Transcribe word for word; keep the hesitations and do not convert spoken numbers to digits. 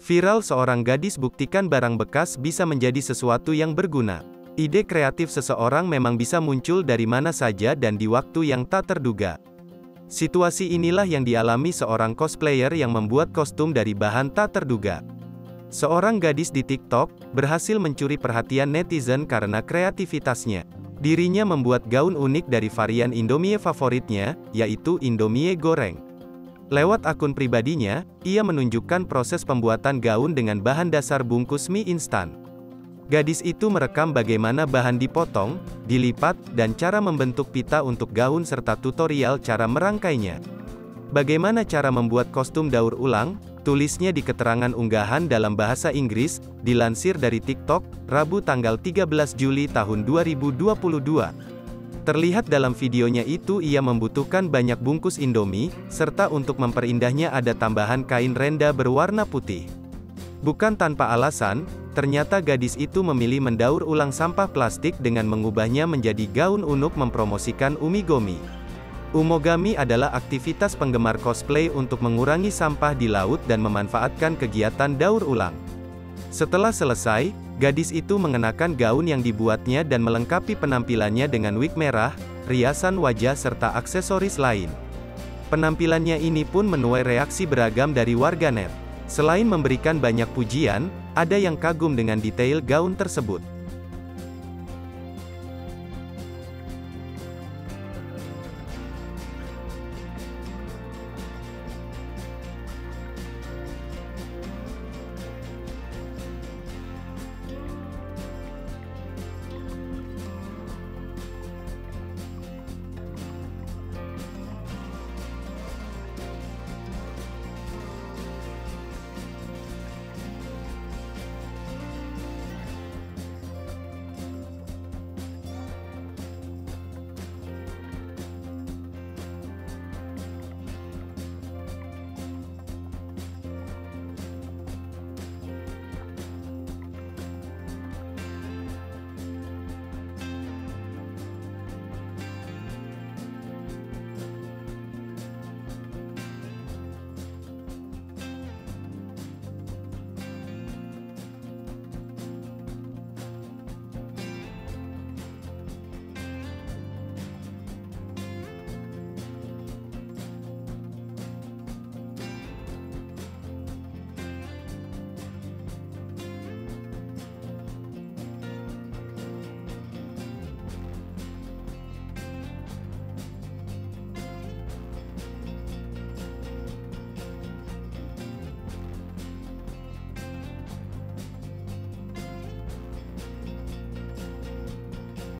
Viral seorang gadis buktikan barang bekas bisa menjadi sesuatu yang berguna. Ide kreatif seseorang memang bisa muncul dari mana saja dan di waktu yang tak terduga. Situasi inilah yang dialami seorang cosplayer yang membuat kostum dari bahan tak terduga. Seorang gadis di TikTok berhasil mencuri perhatian netizen karena kreativitasnya. Dirinya membuat gaun unik dari varian Indomie favoritnya, yaitu Indomie goreng. Lewat akun pribadinya, ia menunjukkan proses pembuatan gaun dengan bahan dasar bungkus mie instan. Gadis itu merekam bagaimana bahan dipotong, dilipat, dan cara membentuk pita untuk gaun serta tutorial cara merangkainya. Bagaimana cara membuat kostum daur ulang? Tulisnya di keterangan unggahan dalam bahasa Inggris, dilansir dari TikTok, Rabu tanggal tiga belas Juli tahun dua ribu dua puluh dua. Terlihat dalam videonya itu ia membutuhkan banyak bungkus Indomie, serta untuk memperindahnya ada tambahan kain renda berwarna putih. Bukan tanpa alasan, ternyata gadis itu memilih mendaur ulang sampah plastik dengan mengubahnya menjadi gaun untuk mempromosikan umigami. Umogami adalah aktivitas penggemar cosplay untuk mengurangi sampah di laut dan memanfaatkan kegiatan daur ulang. Setelah selesai, gadis itu mengenakan gaun yang dibuatnya dan melengkapi penampilannya dengan wig merah, riasan wajah serta aksesoris lain. Penampilannya ini pun menuai reaksi beragam dari warganet. Selain memberikan banyak pujian, ada yang kagum dengan detail gaun tersebut.